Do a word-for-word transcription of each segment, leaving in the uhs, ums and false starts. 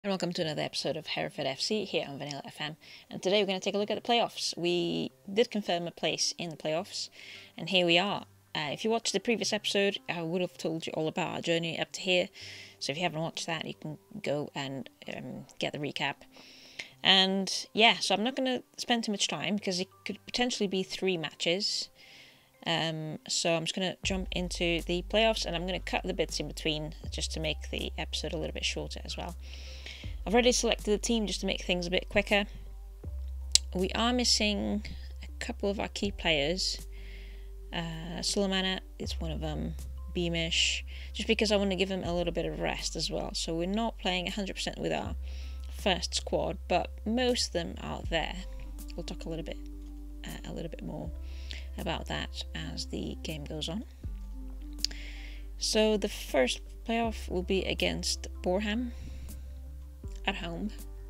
And welcome to another episode of Hereford F C here on Vanilla F M. And today we're going to take a look at the playoffs. We did confirm a place in the playoffs, and here we are. Uh, if you watched the previous episode, I would have told you all about our journey up to here. So if you haven't watched that, you can go and um, get the recap. And yeah, so I'm not going to spend too much time because it could potentially be three matches. Um, so I'm just going to jump into the playoffs, and I'm going to cut the bits in between just to make the episode a little bit shorter as well. I've already selected the team just to make things a bit quicker. We are missing a couple of our key players. Uh, Sulemana is one of them. Beamish, just because I want to give him a little bit of rest as well. So we're not playing one hundred percent with our first squad, but most of them are there. We'll talk a little bit, uh, a little bit more about that as the game goes on. So the first playoff will be against Boreham at home.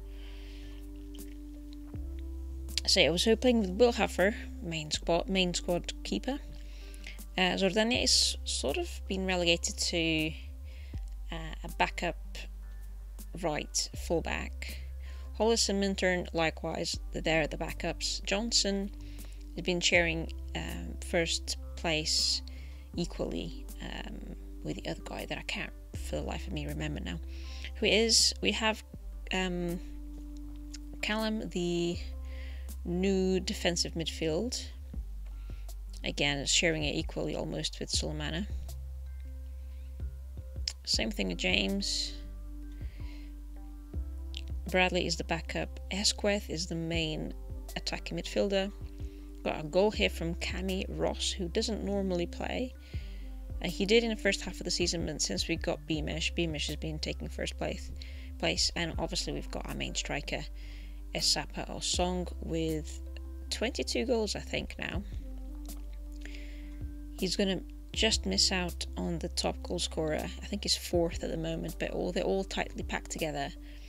So I was hoping with Wilhaffer, main squad, main squad keeper. Uh, Zordania is sort of been relegated to uh, a backup right fullback. Hollis and Minturn likewise, they're the backups. Johnson has been sharing um, first place equally um, with the other guy that I can't for the life of me remember now who it is. We have um, Callum, the new defensive midfield, again sharing it equally almost with Sulemana. Same thing with James. Bradley is the backup. Esquith is the main attacking midfielder. Got a goal here from Cammy Ross, who doesn't normally play. Uh, he did in the first half of the season, but since we got Beamish, Beamish has been taking first place. place and obviously we've got our main striker, Esapa Osong, with twenty-two goals, I think, now. He's going to just miss out on the top goal scorer. I think he's fourth at the moment, but all they're all tightly packed together.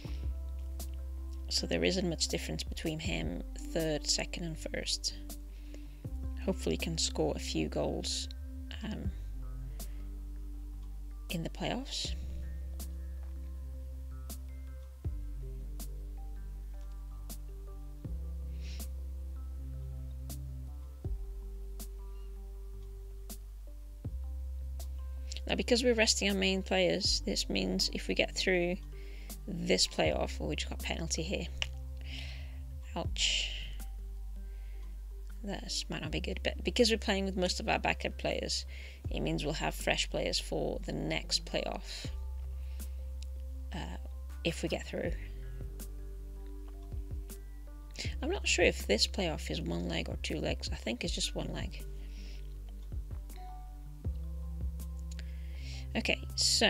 So there isn't much difference between him, third, second and first. Hopefully he can score a few goals um, in the playoffs. Now, because we're resting our main players, this means if we get through this playoff, or we just got a penalty here. Ouch. That might not be good, but because we're playing with most of our backup players, it means we'll have fresh players for the next playoff uh, if we get through. I'm not sure if this playoff is one leg or two legs. I think it's just one leg. Okay, so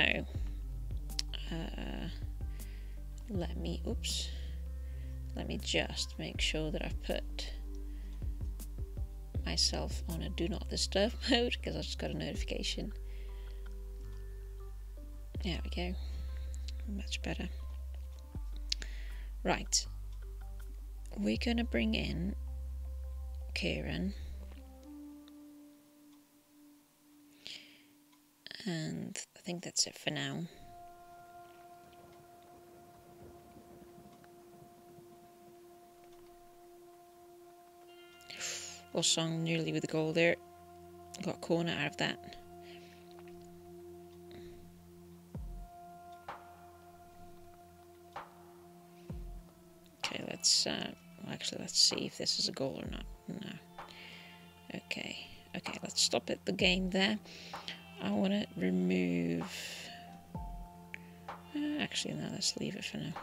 uh, let me, oops, let me just make sure that I've put myself on a do not disturb mode because I just got a notification. There we go, much better. Right, we're gonna bring in Kieran. And I think that's it for now. Osong nearly with the goal there. Got a corner out of that. Okay, let's uh, well, actually let's see if this is a goal or not. No. Okay. Okay, let's stop it the game there. I want to remove... Uh, actually, no, let's leave it for now.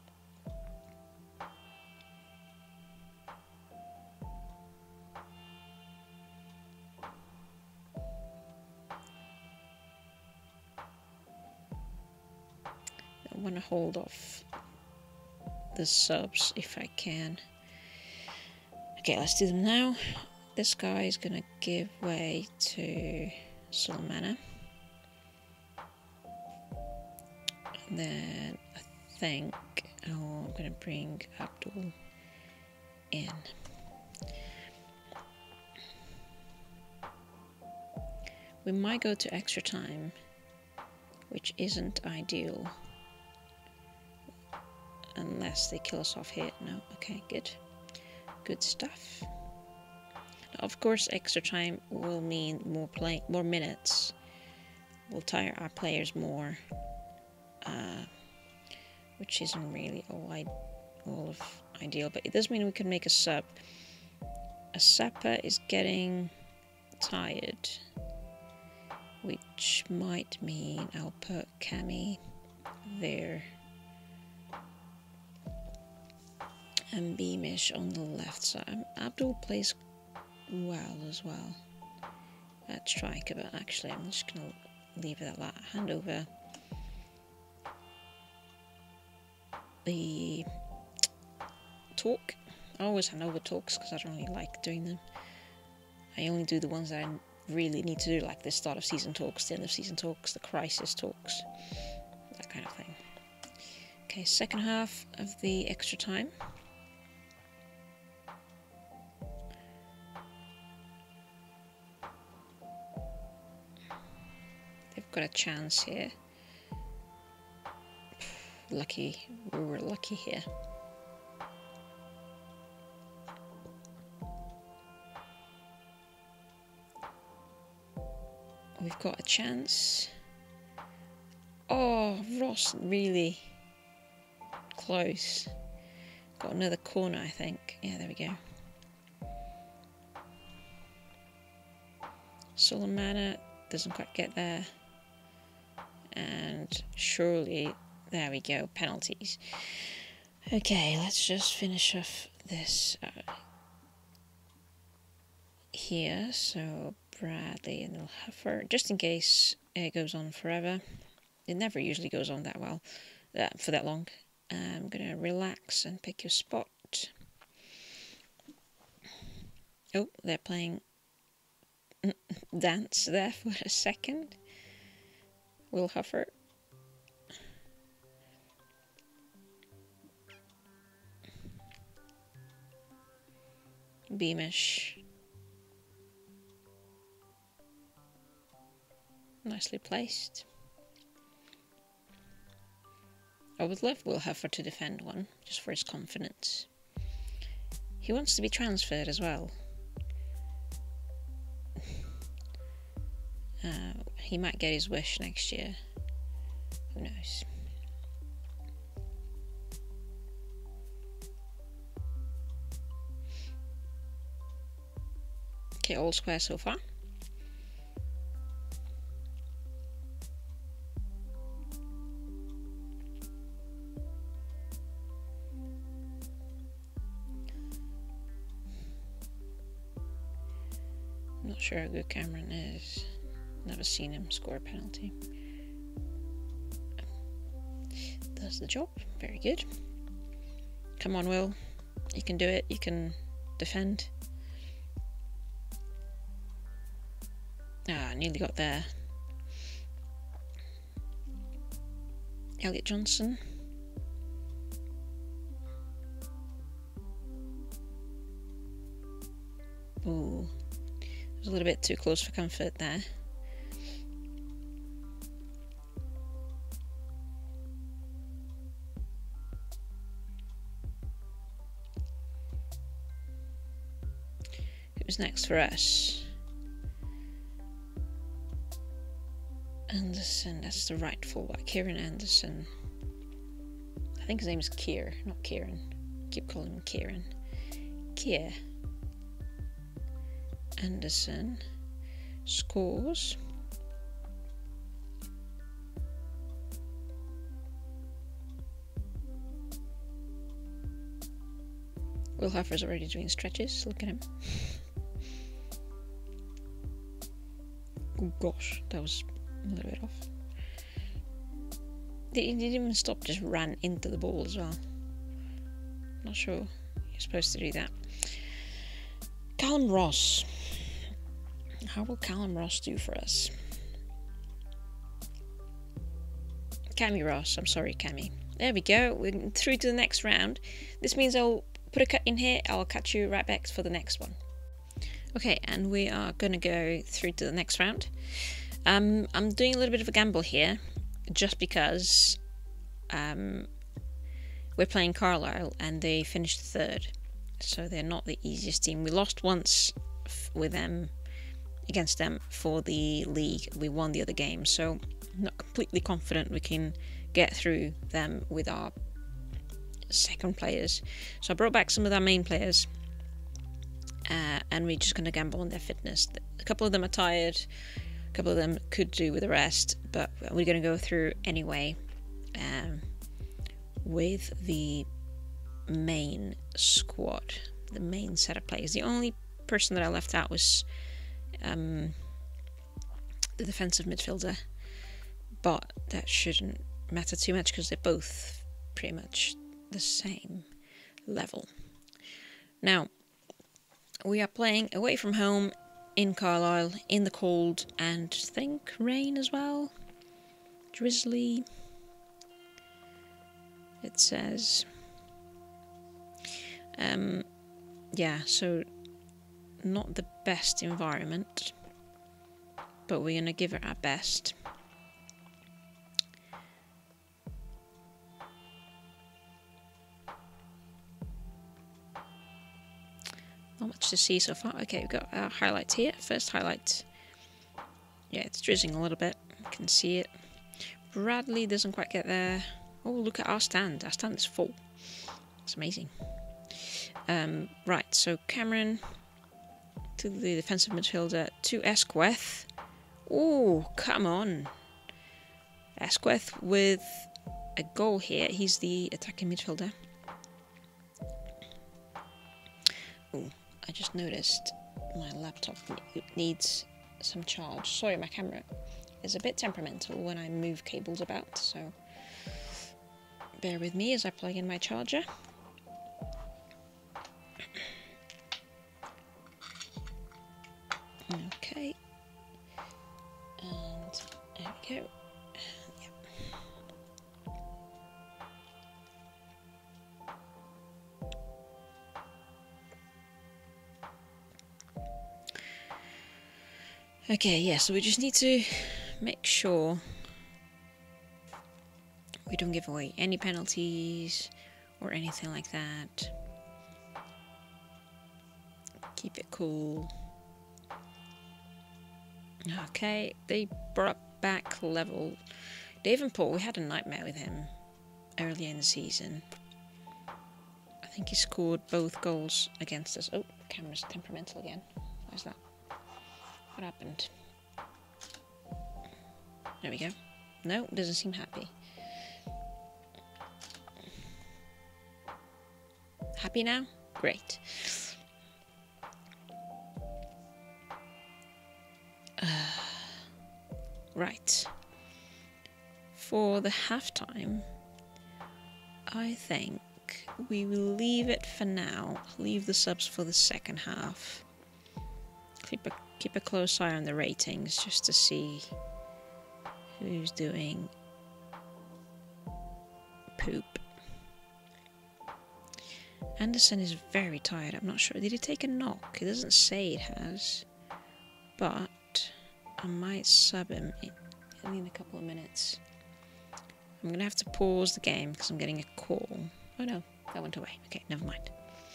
I want to hold off the subs if I can. Okay, let's do them now. This guy is going to give way to Sulemana. And then I think oh, I'm going to bring Abdul in. We might go to extra time, which isn't ideal. unless they kill us off here. No, okay, good. Good stuff. Of course, extra time will mean more play, more minutes. Will tire our players more, uh, which isn't really all, I, all of ideal. But it does mean we can make a sub. A sapper is getting tired, which might mean I'll put Cammy there and Beamish on the left side. Abdul plays well as well at striker, but actually I'm just gonna leave it at that. Hand over the talk. I always hand over talks because I don't really like doing them. I only do the ones that I really need to do, like the start of season talks, the end of season talks, the crisis talks, that kind of thing. Okay, second half of the extra time. They've got a chance here. Lucky, we were lucky here. We've got a chance. Oh, Ross, really close. Got another corner, I think. Yeah, there we go. Solomana doesn't quite get there. And surely, there we go, penalties. Okay, let's just finish off this uh, here. So Bradley and Hilfer, just in case it goes on forever. It never usually goes on that well, uh, for that long. I'm gonna relax and pick your spot. Oh, they're playing dance there for a second. Will Huffer. Beamish. Nicely placed. I would love Will Huffer to defend one, just for his confidence. He wants to be transferred as well. Uh, he might get his wish next year. Who knows? Okay, all square so far. Not sure how good Cameron is. Never seen him score a penalty. Does the job. Very good. Come on, Will. You can do it. You can defend. Ah, nearly got there. Elliot Johnson. Ooh. It was a little bit too close for comfort there. Who's next for us? Anderson, that's the right fullback. Kieran Anderson. I think his name is Kier, not Kieran. I keep calling him Kieran. Kier. Anderson scores. Will Huffer's already doing stretches. Look at him. Oh gosh, that was a little bit off. He didn't even stop, just ran into the ball as well. Not sure you're supposed to do that. Callum Ross. How will Callum Ross do for us? Cammy Ross, I'm sorry, Cammy. There we go, we're through to the next round. This means I'll put a cut in here. I'll catch you right back for the next one. Okay, and we are going to go through to the next round. Um, I'm doing a little bit of a gamble here, just because um, we're playing Carlisle and they finished third, so they're not the easiest team. We lost once f with them, against them for the league. We won the other game, so I'm not completely confident we can get through them with our second players. So I brought back some of our main players, uh, and we're just going to gamble on their fitness. A couple of them are tired, a couple of them could do with a rest, but we're going to go through anyway um, with the main squad, the main set of players. The only person that I left out was um, the defensive midfielder, but that shouldn't matter too much because they're both pretty much the same level. Now, we are playing away from home in Carlisle, in the cold, and I think rain as well. Drizzly. It says. Um, yeah, so not the best environment, but we're gonna give it our best. Not much to see so far. Okay, we've got our highlights here. First highlight. Yeah, it's drizzling a little bit. You can see it. Bradley doesn't quite get there. Oh, look at our stand. Our stand is full. It's amazing. Um, right, so Cameron to the defensive midfielder, to Esquith. Oh, come on. Esquith with a goal here. He's the attacking midfielder. Oh, I just noticed my laptop needs some charge. Sorry, my camera is a bit temperamental when I move cables about, so bear with me as I plug in my charger. Okay, and there we go. Yep. Okay, yeah, so we just need to make sure we don't give away any penalties or anything like that. Keep it cool. Okay, they brought back level. Davenport, we had a nightmare with him earlier in the season. I think he scored both goals against us. Oh, the camera's temperamental again. Why's that? What happened? There we go. No, doesn't seem happy. Happy now? Great. Uh, right. For the halftime, I think we will leave it for now. Leave the subs for the second half. Keep a, keep a close eye on the ratings just to see who's doing poop. Anderson is very tired. I'm not sure. Did he take a knock? It doesn't say it has. But I might sub him in, in a couple of minutes. I'm going to have to pause the game because I'm getting a call. Oh no, that went away. Okay, never mind.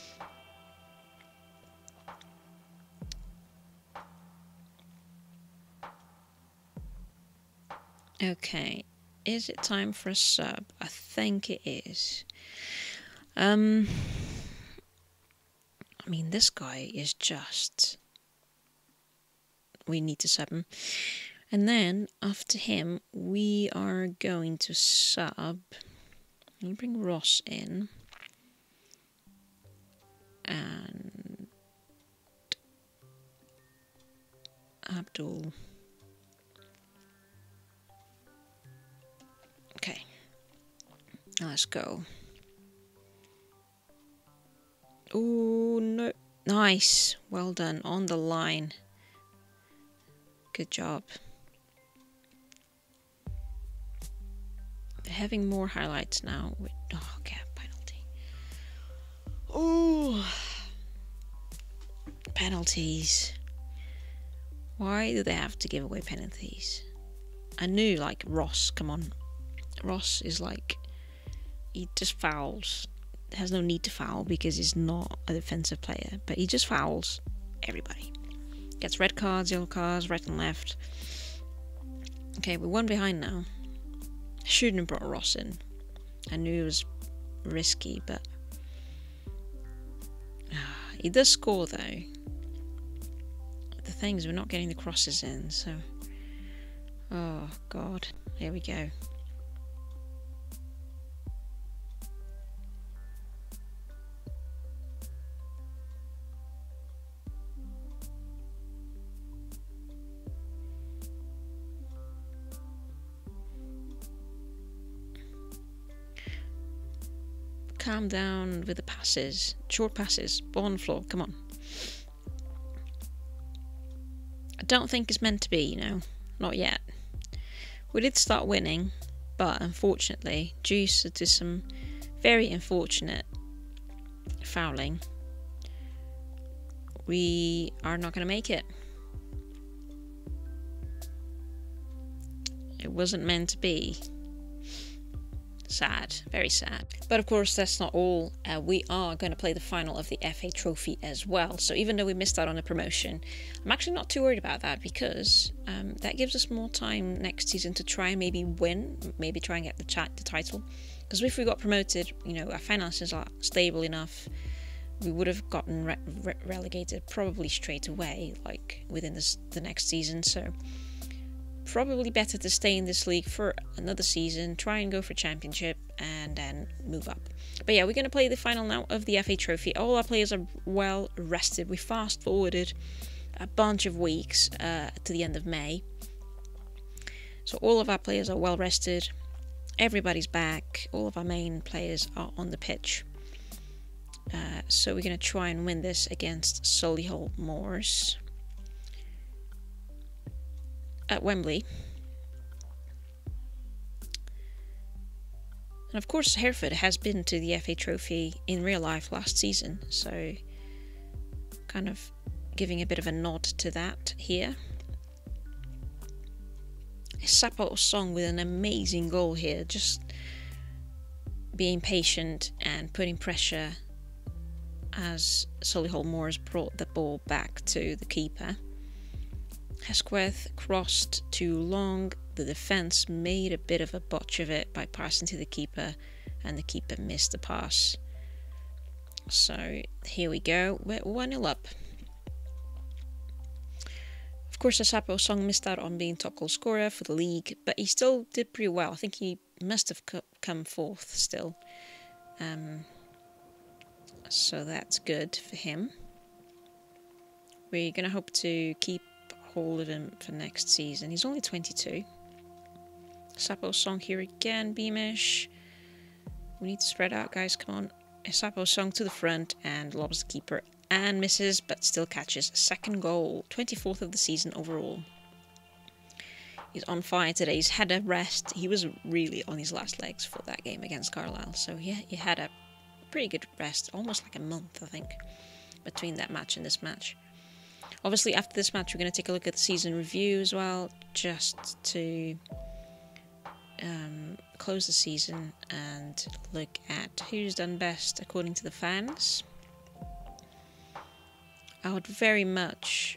Okay, is it time for a sub? I think it is. Um, I mean, this guy is just... We need to sub him. And then, after him, we are going to sub... We'll bring Ross in. And... Abdul... Okay, let's go. Oh no, nice, well done, on the line. Good job. They're having more highlights now. With, oh, okay, penalty. Oh, penalties. Why do they have to give away penalties? I knew, like, Ross, come on. Ross is like he just fouls. Has no need to foul because he's not a defensive player, but he just fouls everybody. Gets red cards, yellow cards, right and left. Okay, we're one behind now. Shouldn't have brought Ross in. I knew it was risky, but he does score though. The thing is, we're not getting the crosses in, so oh god, here we go. Calm down with the passes. Short passes. Ball on the floor. Come on. I don't think it's meant to be, you know. Not yet. We did start winning, but unfortunately, due to some very unfortunate fouling, we are not going to make it. It wasn't meant to be. Sad, very sad. But of course, that's not all. Uh, we are going to play the final of the F A Trophy as well. So even though we missed out on the promotion, I'm actually not too worried about that, because um, that gives us more time next season to try and maybe win, maybe try and get the, chat, the title. Because if we got promoted, you know, our finances are stable enough, we would have gotten re re relegated probably straight away, like within this, the next season. So probably better to stay in this league for another season, try and go for championship, and then move up. But yeah, we're going to play the final now of the F A Trophy. All our players are well rested. We fast forwarded a bunch of weeks uh, to the end of May. So all of our players are well rested. Everybody's back. All of our main players are on the pitch. Uh, so we're going to try and win this against Solihull Moors at Wembley. And of course, Hereford has been to the F A Trophy in real life last season, so kind of giving a bit of a nod to that here. Sapo Song with an amazing goal here, just being patient and putting pressure as Solihull Moors brought the ball back to the keeper. Hesquith crossed too long. The defence made a bit of a botch of it by passing to the keeper, and the keeper missed the pass. So here we go, we're one nil up. Of course, Sapo Song missed out on being top goal scorer for the league, but he still did pretty well. I think he must have come fourth still. Um, so that's good for him. We're going to hope to keep hold of him for next season. He's only twenty-two. Sapo Song here again, Beamish. We need to spread out, guys, come on. Sapo Song to the front and lobs the keeper and misses, but still catches. Second goal, twenty-fourth of the season overall. He's on fire today. He's had a rest. He was really on his last legs for that game against Carlisle, so yeah, he had a pretty good rest, almost like a month, I think, between that match and this match. Obviously, after this match, we're going to take a look at the season review as well, just to um, close the season and look at who's done best according to the fans. I would very much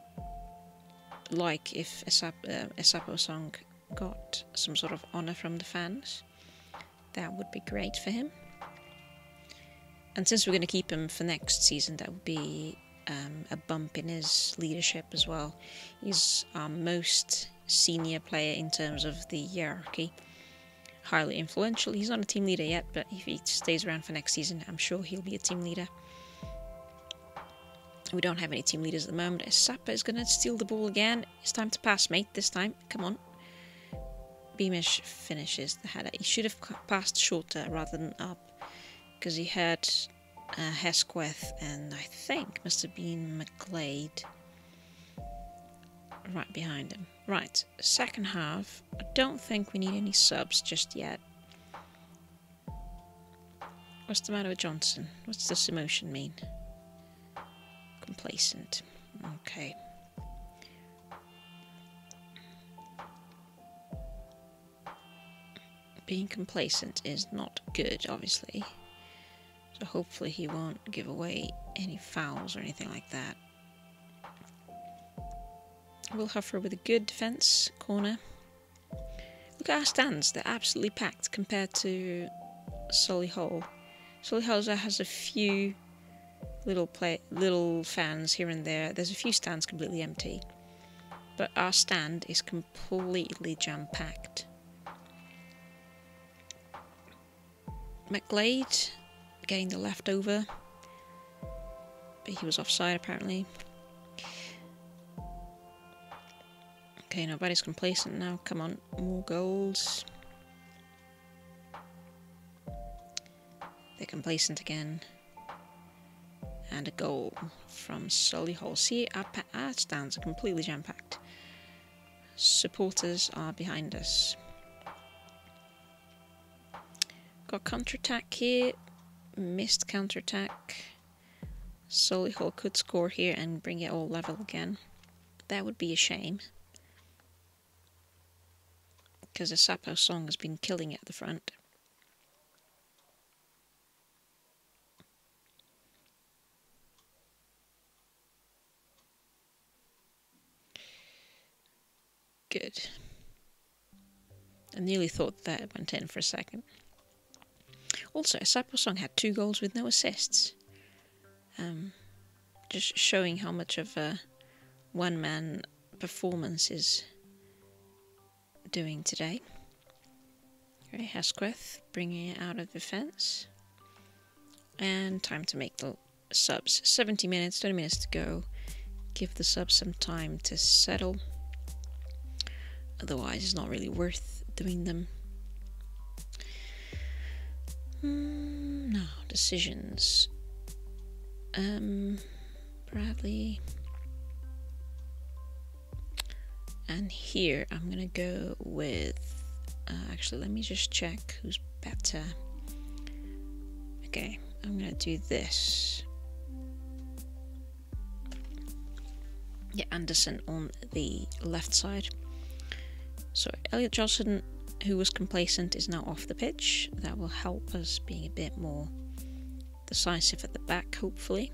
like if Sapo uh, Song got some sort of honour from the fans. That would be great for him. And since we're going to keep him for next season, that would be Um, a bump in his leadership as well. He's our most senior player in terms of the hierarchy. Highly influential. He's not a team leader yet, but if he stays around for next season, I'm sure he'll be a team leader. We don't have any team leaders at the moment. Sapa is going to steal the ball again. It's time to pass, mate, this time. Come on. Beamish finishes the header. He should have passed shorter rather than up, because he had Uh, Hesquith and I think must have been McGlade right behind him. Right, second half. I don't think we need any subs just yet. What's the matter with Johnson? What's this emotion mean? Complacent. Okay. being complacent is not good, obviously. So hopefully he won't give away any fouls or anything like that. Will Huffer with a good defence, corner. Look at our stands, they're absolutely packed compared to Solihull. Solihull has a few little play, little fans here and there. There's a few stands completely empty. But our stand is completely jam-packed. McGlade getting the leftover. But he was offside apparently. Okay, nobody's complacent now. Come on, more goals. They're complacent again. And a goal from Solihull. See, our, our stands are completely jam-packed. Supporters are behind us. Got counter-attack here. Missed counter-attack. Solihull could score here and bring it all level again. That would be a shame. Because the Sapo song has been killing it at the front. Good. I nearly thought that went in for a second. Also, Sapo song had two goals with no assists. Um, just showing how much of a one-man performance is doing today. Okay, Hesquith bringing it out of defence. And time to make the subs. seventy minutes, twenty minutes to go. Give the subs some time to settle. Otherwise, it's not really worth doing them. Mm, now, decisions. Um, Bradley. And here, I'm going to go with... Uh, actually, let me just check who's better. Okay, I'm going to do this. Yeah, Anderson on the left side. So Elliot Johnson, who was complacent, is now off the pitch. That will help us being a bit more decisive at the back, hopefully.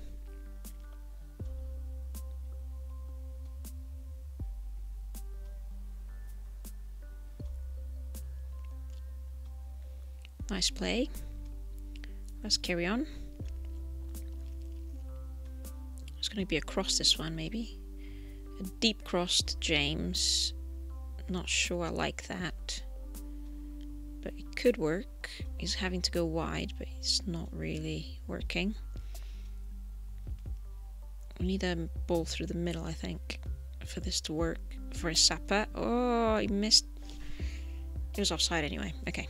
Nice play. Let's carry on. It's going to be a cross this one, maybe. A deep cross to James. Not sure I like that, but it could work. He's having to go wide, but it's not really working. We need a ball through the middle, I think, for this to work. For a Sapa. Oh, he missed. It was offside anyway. Okay.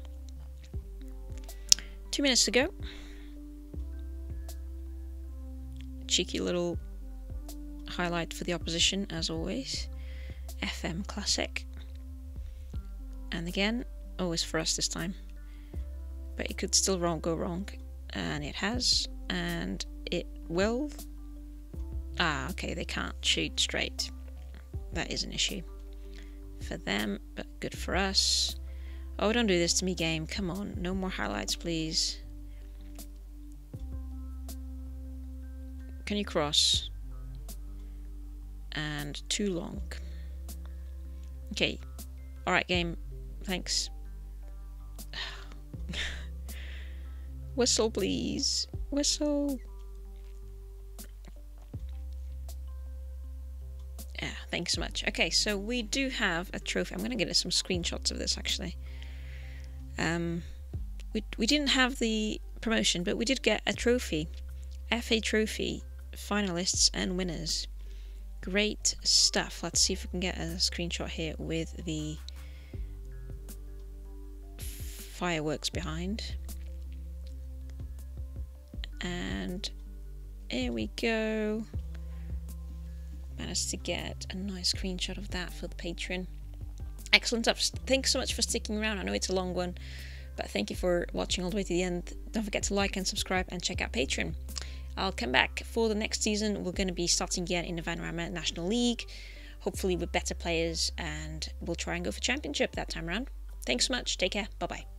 Two minutes to go. Cheeky little highlight for the opposition, as always. F M classic. And again, always for us this time. But it could still wrong go wrong. And it has. And it will. Ah, okay, they can't shoot straight. That is an issue for them, but good for us. Oh, don't do this to me, game. Come on, no more highlights, please. Can you cross? And too long. Okay. Alright, game. Thanks. Whistle, please. Whistle. Yeah, thanks so much. Okay, so we do have a trophy. I'm going to get some screenshots of this, actually. Um, we, we didn't have the promotion, but we did get a trophy. F A trophy. Finalists and winners. Great stuff. Let's see if we can get a screenshot here with the fireworks behind. And here we go. Managed to get a nice screenshot of that for the Patreon. Excellent stuff. Thanks so much for sticking around. I know it's a long one, but thank you for watching all the way to the end. Don't forget to like and subscribe and check out Patreon. I'll come back for the next season. We're going to be starting again in the Vanarama National League, hopefully with better players, and we'll try and go for championship that time around. Thanks so much. Take care. Bye bye.